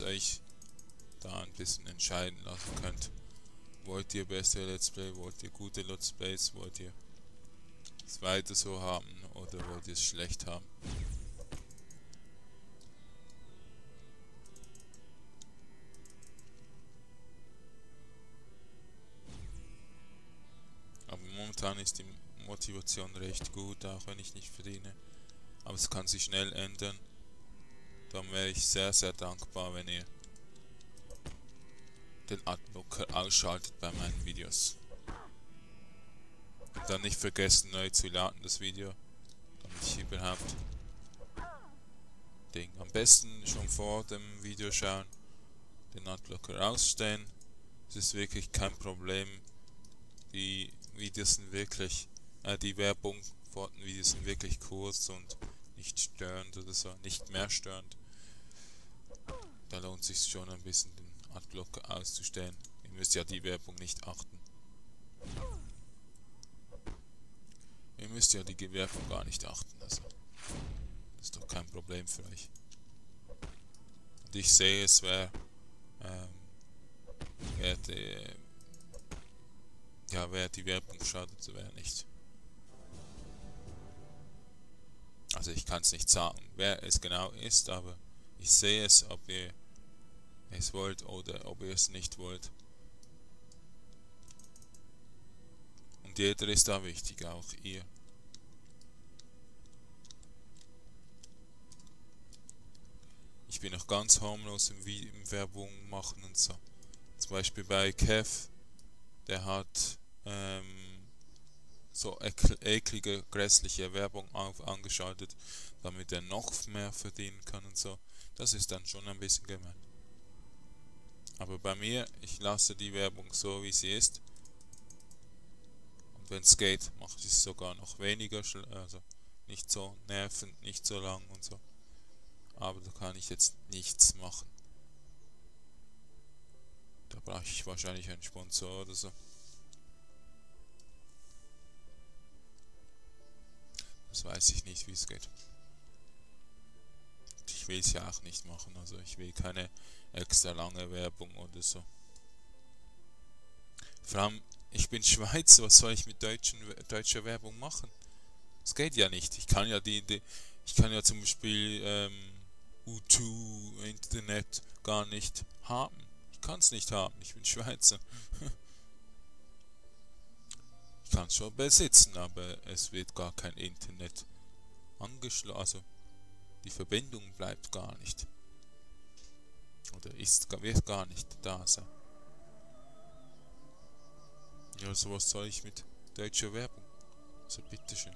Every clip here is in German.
euch da ein bisschen entscheiden lassen könnt. Wollt ihr bessere Let's Play, wollt ihr gute Let's Plays, wollt ihr es weiter so haben oder wollt ihr es schlecht haben? Aber momentan ist die Motivation recht gut, auch wenn ich nicht verdiene. Aber es kann sich schnell ändern. Dann wäre ich sehr, sehr dankbar, wenn ihr den Adblocker ausschaltet bei meinen Videos. Und dann nicht vergessen, neu zu laden, das Video, damit ich überhaupt am besten schon vor dem Video schauen, den Adblocker ausstellen. Es ist wirklich kein Problem. Die Videos sind wirklich, die Werbung vor den Videos sind wirklich kurz und nicht störend oder so, nicht mehr störend. Da lohnt es sich schon ein bisschen den Adblocker auszustellen. Ihr müsst ja die Werbung nicht achten. Ihr müsst ja die Werbung gar nicht achten, also das ist doch kein Problem für euch. Und ich sehe es, wer die Werbung schaut und wer nicht. Also ich kann es nicht sagen, wer es genau ist, aber ich sehe es, ob ihr es wollt oder ob ihr es nicht wollt. Und jeder ist da wichtig, auch ihr. Ich bin noch ganz harmlos im Werbung machen und so. Zum Beispiel bei Kev, der hat so eklige, grässliche Werbung angeschaltet, damit er noch mehr verdienen kann und so. Das ist dann schon ein bisschen gemein. Aber bei mir, ich lasse die Werbung so, wie sie ist. Und wenn es geht, mache ich es sogar noch weniger, also nicht so nervend, nicht so lang und so. Aber da kann ich jetzt nichts machen. Da brauche ich wahrscheinlich einen Sponsor oder so. Das weiß ich nicht, wie es geht. Ich will es ja auch nicht machen, also ich will keine extra lange Werbung oder so. Vor allem, ich bin Schweizer, was soll ich mit deutscher Werbung machen? Das geht ja nicht. Ich kann ja zum Beispiel U2 Internet gar nicht haben. Ich kann es nicht haben, ich bin Schweizer. Ich kann es schon besitzen, aber es wird gar kein Internet angeschlossen. Also die Verbindung bleibt gar nicht. Oder wird gar nicht da sein. Ja, so was soll ich mit deutscher Werbung? Also bitteschön.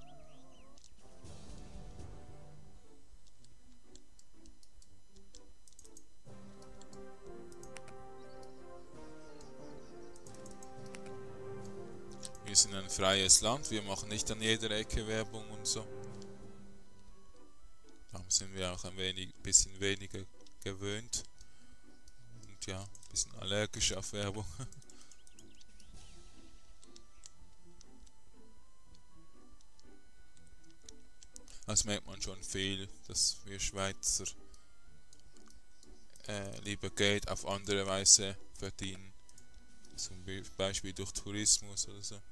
Wir sind ein freies Land, wir machen nicht an jeder Ecke Werbung und so. Darum sind wir auch ein bisschen weniger gewöhnt. Und ja, ein bisschen allergisch auf Werbung. Das merkt man schon viel, dass wir Schweizer lieber Geld auf andere Weise verdienen. Zum Beispiel durch Tourismus oder so.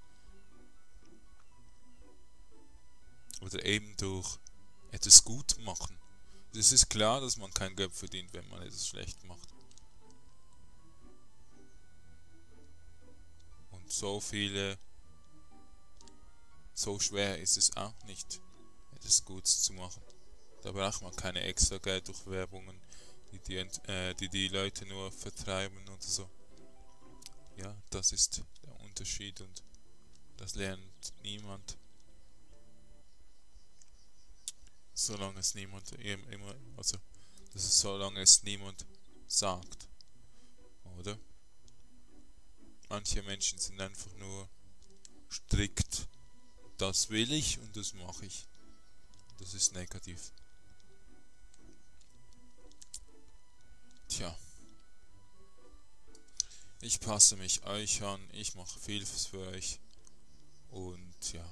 Oder eben durch etwas gut machen. Es ist klar, dass man kein Geld verdient, wenn man etwas schlecht macht. Und so schwer ist es auch nicht, etwas Gutes zu machen. Da braucht man keine extra Geld durch Werbungen, die Leute nur vertreiben oder so. Ja, das ist der Unterschied und das lernt niemand. Solange es niemand solange es niemand sagt. Oder? Manche Menschen sind einfach nur strikt. Das will ich und das mache ich. Das ist negativ. Tja. Ich passe mich euch an, ich mache viel für euch. Und ja.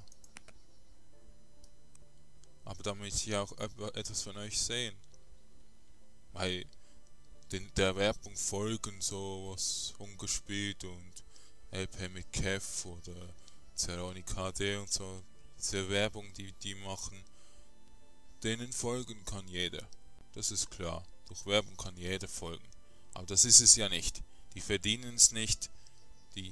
Aber damit ich auch etwas von euch sehen. Weil der Werbung folgen, so was Ungespielt und LP mit Kev oder Zeroni KD und so, diese Werbung, die machen, denen folgen kann jeder. Das ist klar. Durch Werbung kann jeder folgen. Aber das ist es ja nicht. Die verdienen es nicht. Die,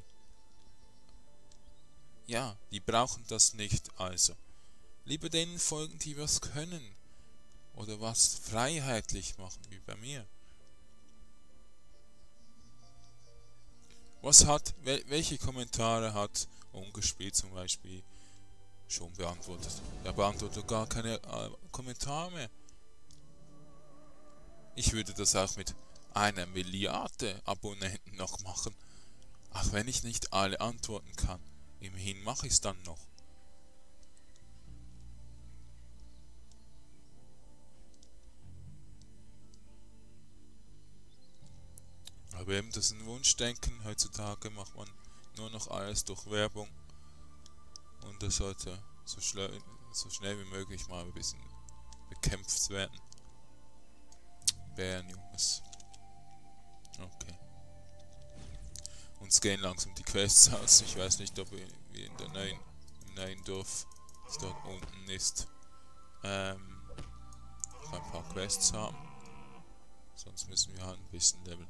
ja, die brauchen das nicht. Also, lieber denen folgen, die was können. Oder was freiheitlich machen, wie bei mir. Welche Kommentare hat Ungespielt zum Beispiel schon beantwortet? Er beantwortet gar keine Kommentare mehr. Ich würde das auch mit einer Milliarde Abonnenten noch machen. Auch wenn ich nicht alle antworten kann. Immerhin mache ich es dann noch. Aber eben, das ist ein Wunschdenken. Heutzutage macht man nur noch alles durch Werbung. Und das sollte so schnell wie möglich mal ein bisschen bekämpft werden. Bären, Junges. Okay. Uns gehen langsam die Quests aus. Ich weiß nicht, ob wir in der im neuen Dorf, das dort unten ist, noch ein paar Quests haben. Sonst müssen wir halt ein bisschen leveln.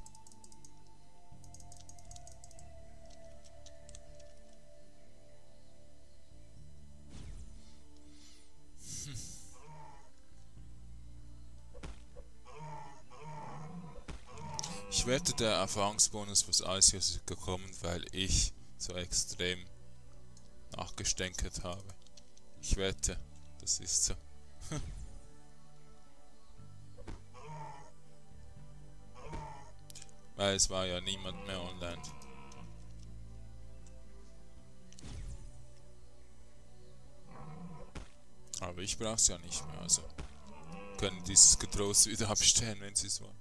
Ich wette, der Erfahrungsbonus fürs Eis ist gekommen, weil ich so extrem nachgestänkert habe. Ich wette, das ist so. Weil es war ja niemand mehr online. Aber ich brauch's ja nicht mehr, also können dieses getrost wieder abstellen, wenn sie es wollen.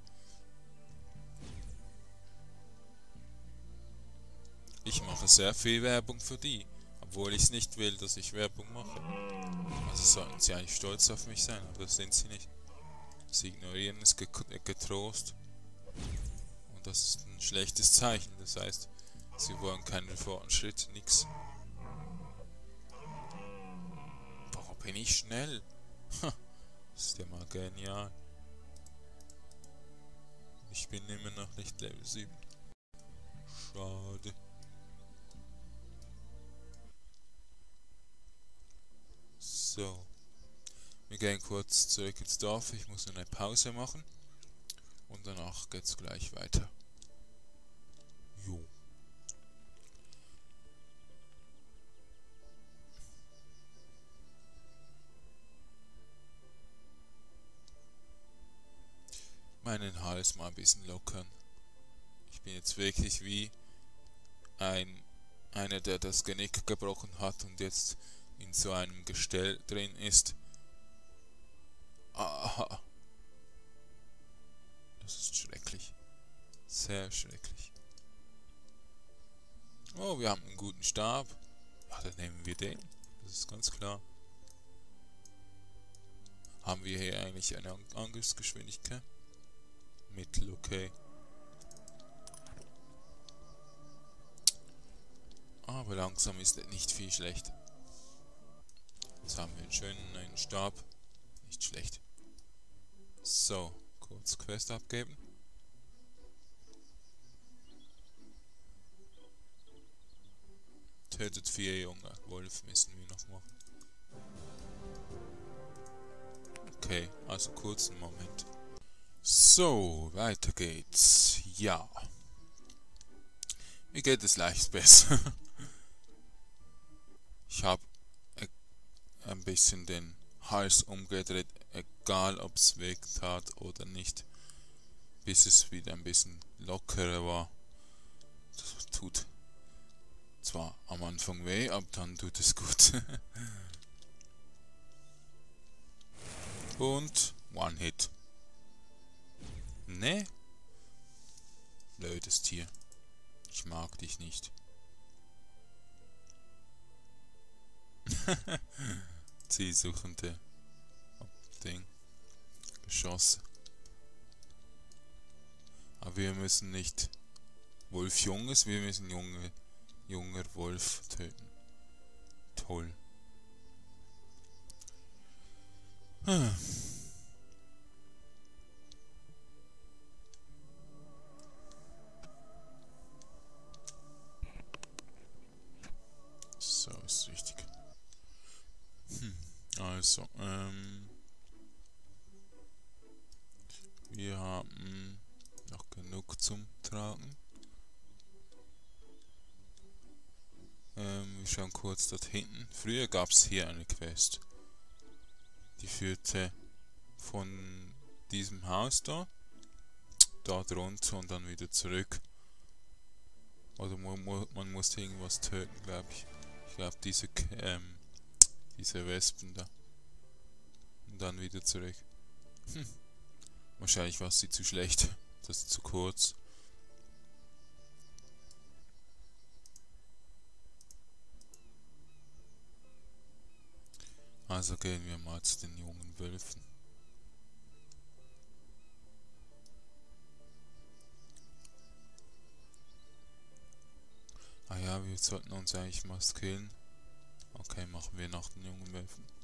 Ich mache sehr viel Werbung für die, obwohl ich es nicht will, dass ich Werbung mache. Also sollten sie eigentlich stolz auf mich sein, aber das sind sie nicht. Sie ignorieren es getrost. Und das ist ein schlechtes Zeichen, das heißt, sie wollen keinen Fortschritt, nix. Boah, bin ich schnell. Das ist ja mal genial. Ich bin immer noch nicht Level 7. Schade. So. Wir gehen kurz zurück ins Dorf. Ich muss eine Pause machen. Und danach geht's gleich weiter. Jo. Meinen Hals mal ein bisschen lockern. Ich bin jetzt wirklich wie einer, der das Genick gebrochen hat und jetzt in so einem Gestell drin ist. Ah, das ist schrecklich. Sehr schrecklich. Oh, wir haben einen guten Stab. Ja, dann nehmen wir den. Das ist ganz klar. Haben wir hier eigentlich eine Angriffsgeschwindigkeit? Mittel, okay. Aber langsam ist nicht viel schlecht. Jetzt haben wir einen schönen neuen Stab. Nicht schlecht. So, kurz Quest abgeben. Tötet 4 Junge. Wolf müssen wir noch machen. Okay, also kurzen Moment. So, weiter geht's. Ja. Mir geht es leicht besser. Ich habe ein bisschen den Hals umgedreht, egal ob es wehtat oder nicht, bis es wieder ein bisschen lockerer war. Das tut zwar am Anfang weh, aber dann tut es gut. Und One Hit. Ne? Blödes Tier. Ich mag dich nicht. Zielsuchende Ding. Geschosse. Aber wir müssen nicht Wolf-Junges, wir müssen junger Wolf töten. Toll. So, ist richtig. Also, wir haben noch genug zum Tragen. Wir schauen kurz dort hinten. Früher gab es hier eine Quest. Die führte von diesem Haus da drunter und dann wieder zurück. Oder man musste irgendwas töten, glaube ich. Ich glaube diese Wespen da. Und dann wieder zurück. Wahrscheinlich war sie zu schlecht. Das ist zu kurz. Also gehen wir mal zu den jungen Wölfen. Ah ja, wir sollten uns eigentlich mal skillen. Okay, machen wir nach den jungen Wölfen.